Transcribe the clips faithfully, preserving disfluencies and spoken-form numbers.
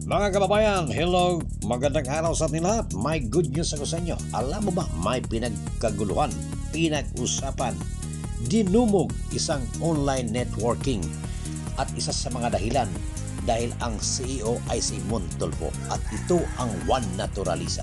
Mga kababayan, hello! Magandang araw sa ating lahat. May good news ako sa inyo. Alam mo ba, may pinagkaguluhan, pinag-usapan, dinumog isang online networking at isa sa mga dahilan dahil ang C E O ay si Montulfo at ito ang One Naturalisa.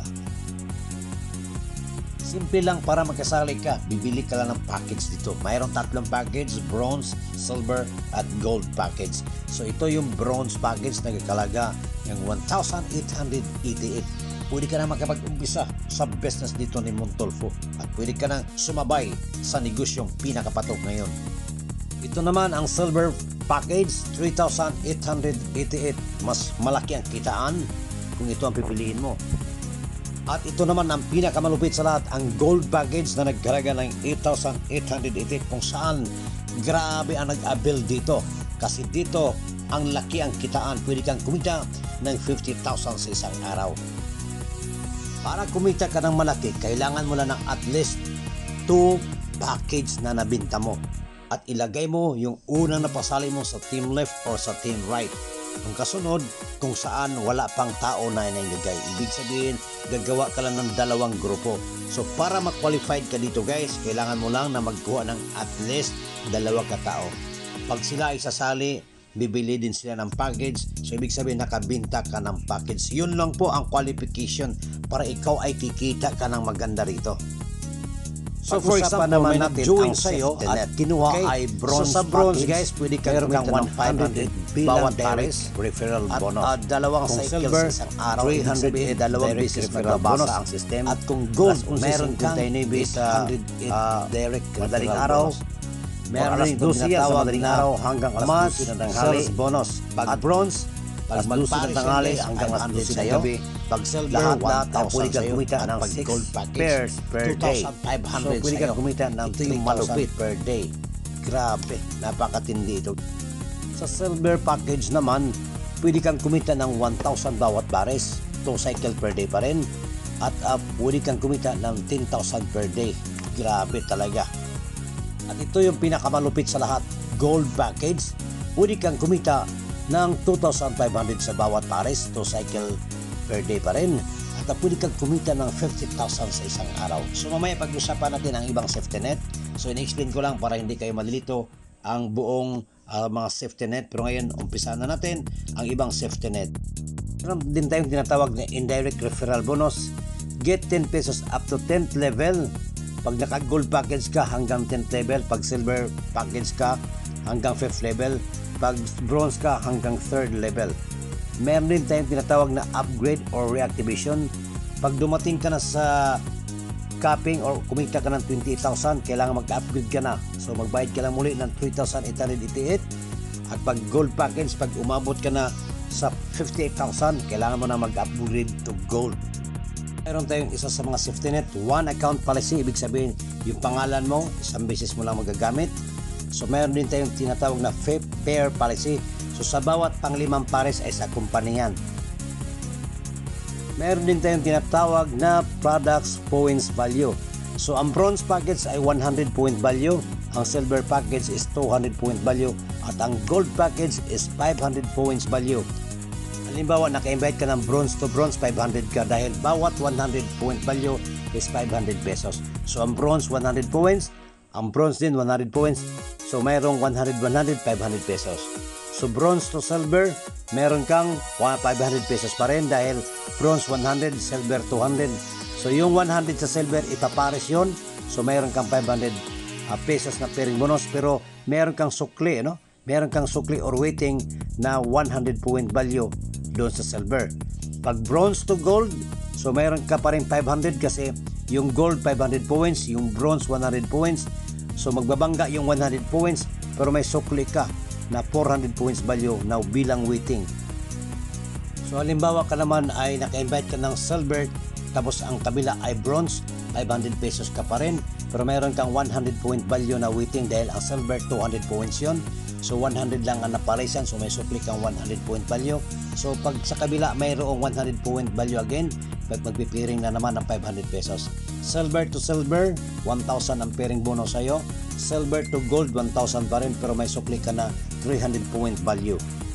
Simple lang, para magkasali ka, bibili ka lang ng package dito. Mayroong tatlong package: bronze, silver, at gold package. So ito yung bronze package na nagkalaga ng one thousand eight hundred eighty-eight. Pwede ka na makapag-umpisa sa business dito ni Montulfo at pwede ka na sumabay sa negosyong pinakapatok ngayon. Ito naman ang silver package, three thousand eight hundred eighty-eight. Mas malaki ang kitaan kung ito ang pipiliin mo. At ito naman ang pinakamalupit sa lahat, ang gold package na nagkalaga ng eight thousand eight hundred eighty-eight, kung saan grabe ang nag-avail dito. Kasi dito, ang laki ang kitaan. Pwede kang kumita ng fifty thousand sa isang araw. Para kumita ka ng malaki, kailangan mo lang ng at least two package na nabinta mo. At ilagay mo yung unang napasali mo sa team left or sa team right. Ang kasunod, kung saan wala pang tao na inilagay. Ibig sabihin, gagawa ka lang ng dalawang grupo. So para ma-qualified ka dito guys, kailangan mo lang na magkuha ng at least dalawa ka tao. Pag sila ay sasali, bibili din sila ng package. So ibig sabihin, nakabinta ka ng package. Yun lang po ang qualification para ikaw ay kikita ka ng maganda rito. So for example naman, nag-join sa'yo at kinuha okay, ay bronze. So sa bronze package, guys, pwede ka kumita ng five hundred bawat pares referral bonus. At uh, dalawang kung cycles silver, sa isang araw, three hundred dalawang beses magbabasa ang system. At kung gold, meron kang eight hundred uh, direct madaling araw. Meron rin dosiya sa madaling araw hanggang alas dos ng tanghali bonus. Pag bronze, pag magpares ng tanghali hanggang alas dos ng gabi. Pag silver, lahat na pwede kang kumita ng six pairs per day. So pwede kang kumita ng three malupit per day. Grabe, napakatindi ito. Sa silver package naman, pwede kang kumita ng one thousand bawat pares, two cycle per day pa rin. At uh, pwede kang kumita ng ten thousand per day. Grabe talaga. At ito yung pinakamalupit sa lahat, gold package. Pwede kang kumita ng two thousand five hundred sa bawat pares, two cycle per day pa rin. At uh, pwede kang kumita ng fifty thousand sa isang araw. So mamaya pag-usapan natin ang ibang safety net. So in-explain ko lang para hindi kayo malilito ang buong uh, mga safety net. Pero ngayon, umpisa na natin ang ibang safety net. Meron din tayong tinatawag na indirect referral bonus. Get ten pesos up to tenth level. Pag naka-gold package ka hanggang tenth level. Pag silver package ka hanggang fifth level. Pag bronze ka hanggang third level. Meron din tayong tinatawag na upgrade or reactivation. Pag dumating ka na sa capping or kumita ka ng twenty-eight thousand, kailangan mag-upgrade ka na. So magbayad ka lang muli ng three thousand eight hundred eighty-eight. At pag gold package, pag umabot ka na sa fifty-eight thousand, kailangan mo na mag-upgrade to gold. Meron tayong isa sa mga safety net, one account policy. Ibig sabihin, yung pangalan mo, isang beses mo lang magagamit. So meron din tayong tinatawag na fifth pair policy. So sa bawat panglimang pares ay sa kumpanya yan. Meron din tayong tinatawag na products points value. So ang bronze package ay one hundred point value, ang silver package is two hundred point value, at ang gold package is five hundred points value. Halimbawa, naka-invite ka ng bronze to bronze, five hundred ka dahil bawat one hundred point value is five hundred pesos. So ang bronze one hundred points, ang bronze din one hundred points. So mayroong one hundred, one hundred, five hundred pesos. So bronze to silver, meron kang five hundred pesos pa rin dahil bronze one hundred, silver two hundred. So yung one hundred sa silver, ipapares yon. So meron kang five hundred uh, pesos na pairing bonus, pero meron kang sukli, no? Meron kang sukli or waiting na one hundred point value doon sa silver. Pag bronze to gold, so meron ka pa rin five hundred kasi yung gold five hundred points, yung bronze one hundred points. So magbabangga yung one hundred points, pero may sukli ka na four hundred points value na bilang waiting. So halimbawa ka naman ay naka-invite ka ng silver, tapos ang kabila ay bronze, five hundred pesos ka pa rin, pero mayroon kang one hundred point value na waiting dahil ang silver two hundred points yon. So one hundred lang ang naparisan, so may supli kang one hundred point value. So pag sa kabila mayroong one hundred point value again, pag magpipiring na naman ng five hundred pesos. Silver to silver, one thousand ang pairing bonus sa'yo. Silver to gold, one thousand pa rin, pero may supli ka na three hundred point value.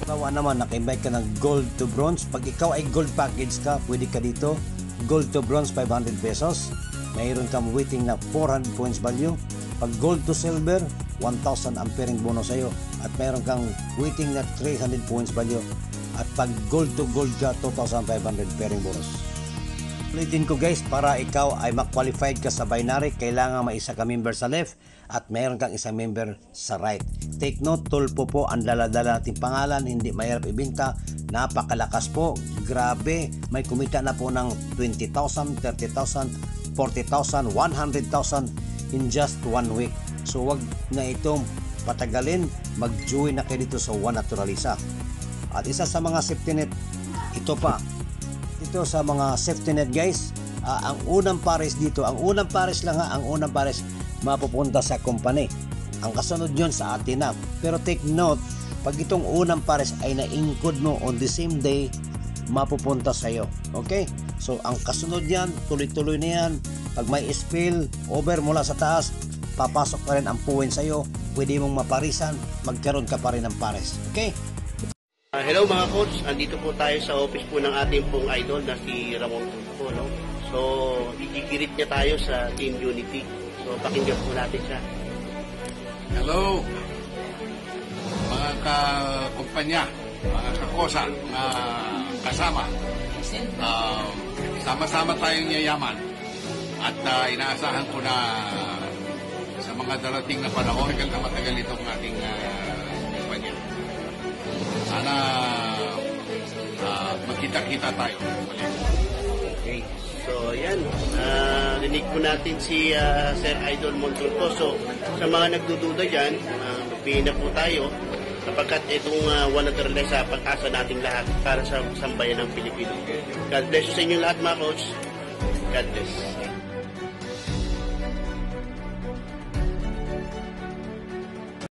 Tawa naman, naka-invite ka ng gold to bronze. Pag ikaw ay gold package ka, pwede ka dito. Gold to bronze, five hundred pesos. Mayroon kang waiting na four hundred points value. Pag gold to silver, one thousand ampering bonus sa'yo. At mayroon kang waiting na three hundred points value. At pag gold to gold ka, two thousand five hundred pairing bonus. Ulitin ko guys, para ikaw ay ma-qualified ka sa binary, kailangan may isa ka member sa left at mayroon kang isang member sa right. Take note, tulpo po ang dala-dala nating pangalan, hindi mahirap ibenta, napakalakas po, grabe, may kumita na po ng twenty thousand, thirty thousand, forty thousand, one hundred thousand in just one week. So wag na itong patagalin, mag-join na kayo dito sa One Naturalisa. At isa sa mga safety net, ito pa, ito sa mga safety net guys, uh, ang unang pares dito, ang unang pares lang ha, ang unang pares mapupunta sa company. Ang kasunod yun sa atin na. Pero take note, pag itong unang pares ay na-include mo on the same day, mapupunta sa'yo. Okay? So ang kasunod yan, tuloy-tuloy na yan. Pag may spill, over mula sa taas, papasok pa rin ang puwin sa'yo. Pwede mong maparisan, magkaroon ka pa rin ng pares. Okay? Uh, hello mga coach, andito po tayo sa office po ng ating pong idol na si Ramon po, no? So, ikikirit niya tayo sa Team Unity. So, pakinggan po natin siya. Hello, mga kakumpanya, mga kakosa, mga kasama. Uh, sama-sama tayong yayaman. At uh, inaasahan ko na sa mga darating na panahon, hanggang na matagal itong ating uh, kumpanya. Sana uh, magkita-kita tayo. Okay. So, yan. Uh, rinig po natin si uh, Sir Idol Montulto. So, sa mga nagdududa dyan, uh, magpihina po tayo sapagkat itong uh, One Naturalisa sa pag-asa nating lahat para sa sambayan ng Pilipino. God bless you sa inyo lahat mga coach. God bless.